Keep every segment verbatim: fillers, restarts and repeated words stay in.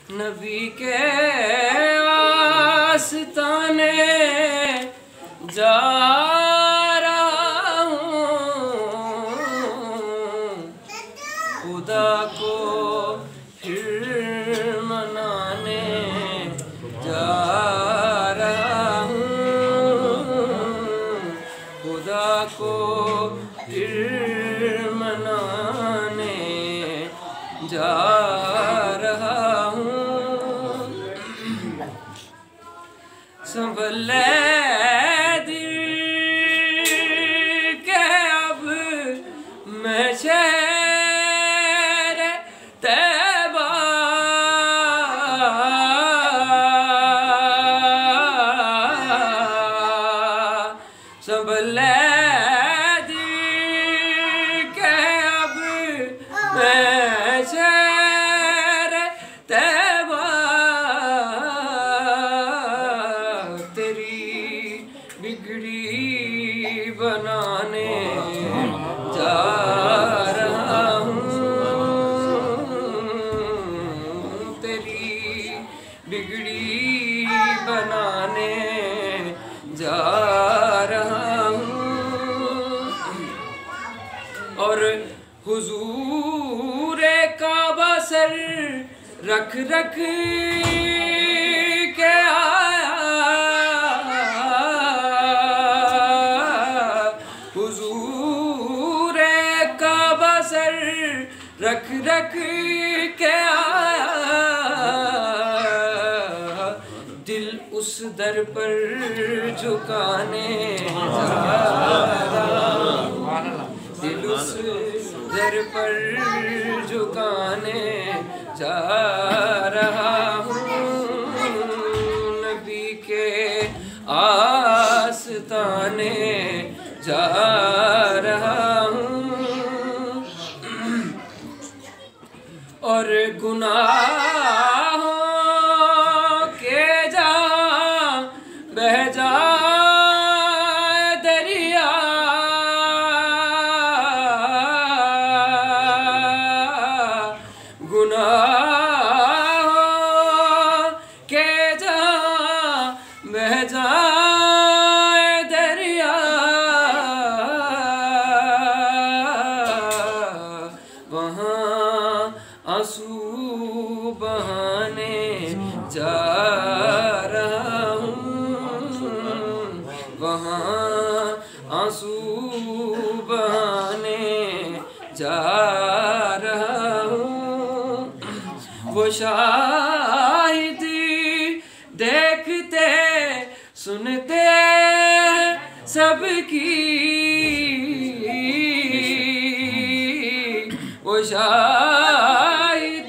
नबी के आस्ताने जा रहा हूँ, खुदा को फिर मनाने जा रहा हूँ, खुदा को फिर मनाने जा रहा हूँ। संभल दिल के अब मैं शहर तैबा संभल दिल के अब मैं शहर तैबा तेरी बिगड़ी बनाने जा रहा हूँ, तेरी बिगड़ी बनाने जा रहा हूँ। और हुजूरे काबा सर रख रख के आया, हुजूरे काबा सर रख रख के आया, दिल उस दर पर झुकाने जा रहा हूँ, दिल उस दर पर झुकाने जा रहा हूँ। नबी के आस्ताने जा रहा हूँ। और गुनाहों के जहाँ बह जाए दरिया, गुनाहों के जहाँ बह जाए दरिया, वहाँ आंसू बहाने जा रहा हूँ, वहाँ आंसू बहाने जा रहा हूँ। वो शाहिद देखते सुनते सबकी, वो शाहिद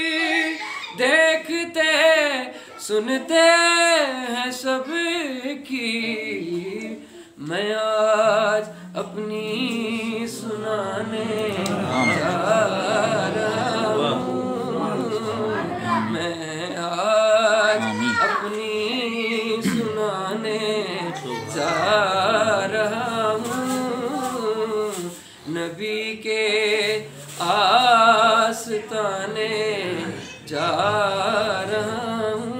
देखते सुनते हैं सबकी। मैं आज अपनी सुनाने जा रहा हूँ, मैं आज अपनी सुनाने जा रहा हूँ। नबी के आस्ताने जा रहा हूँ।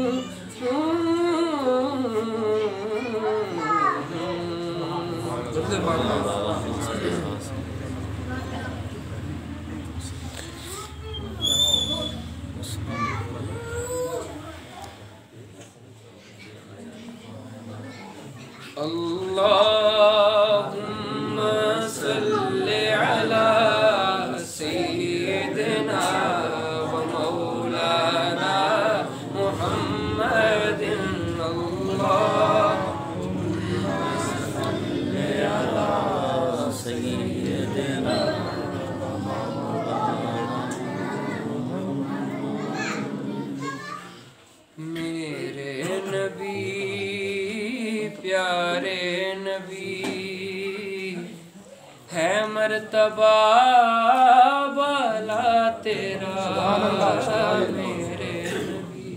अल्लाहुम्मा सल्ली अला सय्यिदिना व मौलाना मुहम्मदिन। अल्लाहुम्मा सल्ली अला सय्यिदिना व मौलाना। मेरे नबी प्यारे नबी है मर्तबा वाला तेरा, मेरे नबी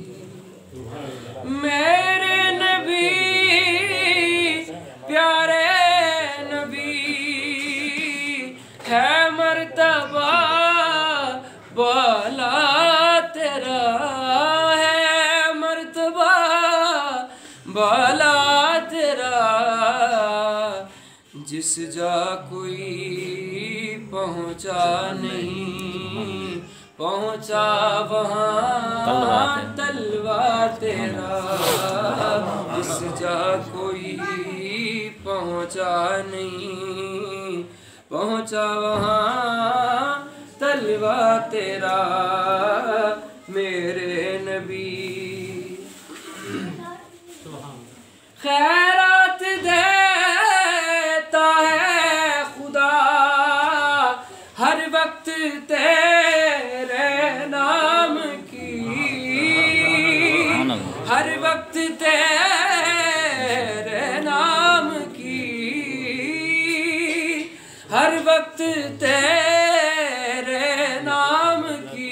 मेरे नबी प्यारे नबी है मर्तबा वाला तेरा। बाला तेरा, जिस जा कोई पहुँचा नहीं, पहुँचा वहाँ तलवार तेरा, जिस जा कोई पहुँचा नहीं, पहुँचा वहाँ तलवार तेरा मेरे नबी। खैरात देता है खुदा हर वक्त तेरे नाम की, हर वक्त तेरे नाम की, हर वक्त तेरे नाम की।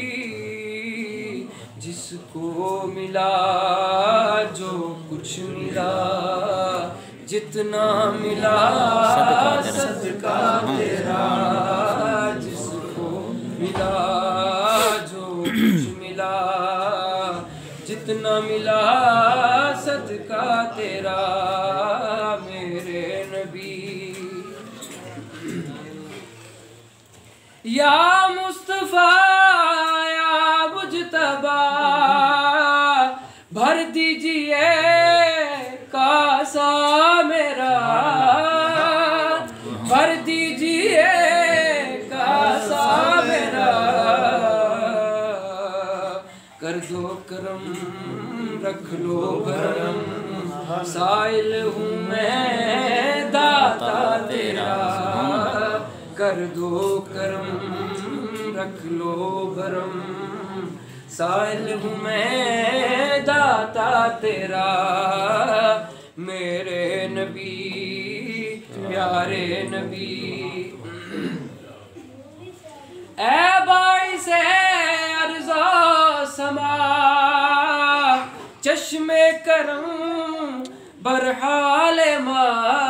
जिसको मिला जो कुछ मिला, जितना मिला सदका तेरा, जिसको मिला जो कुछ मिला, जितना मिला सदका तेरा मेरे नबी। या मुस्तफा या मुजतबा, भर दीजिए कासा मेरा, भर दीजिए कासा मेरा, कर दो करम रख लो भरम, साइल हूँ मैं दाता तेरा, कर दो करम रख लो भरम, साइल हूँ मैं दाता तेरा मेरे नबी प्यारे नबी। ऐ बाइसे अर्ज़ो समा, चश्मे करम बरहाल मा,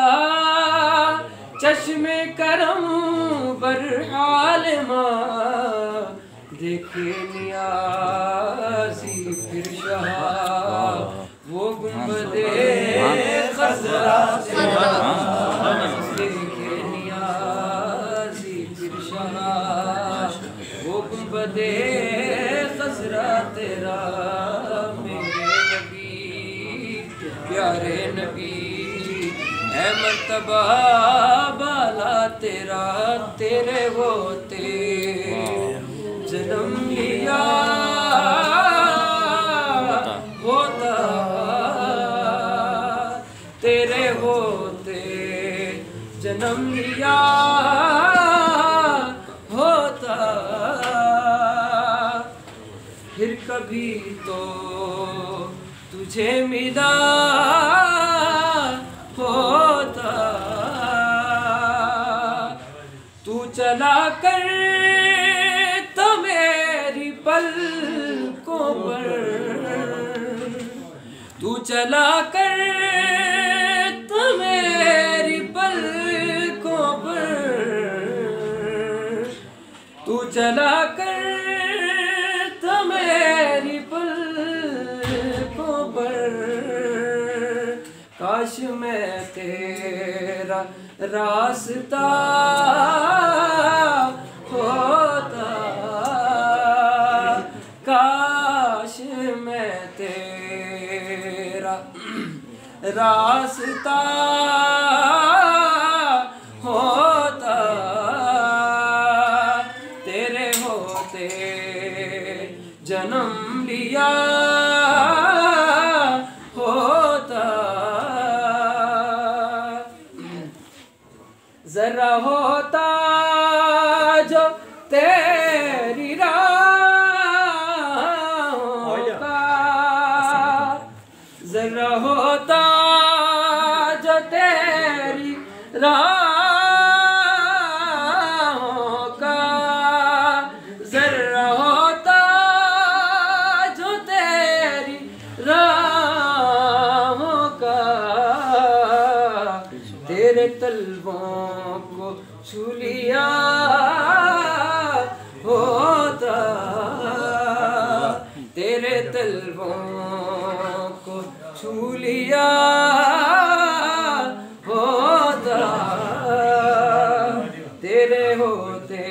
चश्मे करम बरहाल मा, देखे नियाज़ी फिर शाह वो गुंबदे खज़रा तेरा, देखे नियाज़ी फिर शाह वो गुंबदे खज़रा तेरा मेरे नबी प्यारे नबी। ऐ मर्तबा बाला तेरा, तेरे होते जन्म लिया होता, तेरे होते जन्म लिया होता, फिर कभी तो तुझे मिला होता। तू चला कर तो मेरी पलकों पर, तू चला कर तो मेरी पलकों पर, तू चला कर तो मेरी पलकों पर। काश मैं तेरा रास्ता होता, काश मैं तेरा रास्ता होता, तेरे होते जन्म लिया होता। जरा होता जो तेरी राहों का, जरा होता जो तेरी राहों का, जरा होता जो तेरी राहों का, तेरे तलवों को छू लिया होता, तेरे तलवों को छू लिया होता तेरे होते।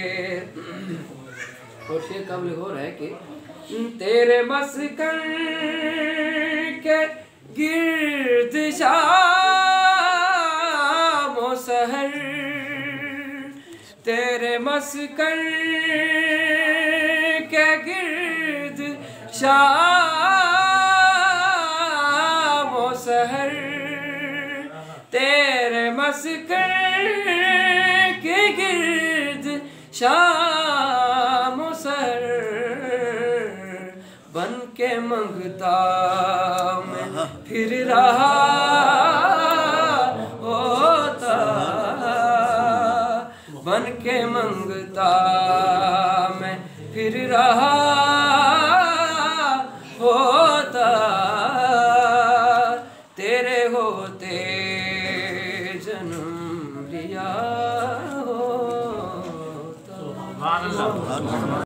और शेर काबिल हो रहा है कि तेरे मस्कन के गिर्द शाम सहर, तेरे मस्कन के गिर्द शाम सहर, तेरे मस्कन के गिर्द शाम सहर, बन के मंगता मैं फिर रहा होता, बन के मंगता मैं फिर रहा होता तेरे होते जन्म लिया होता।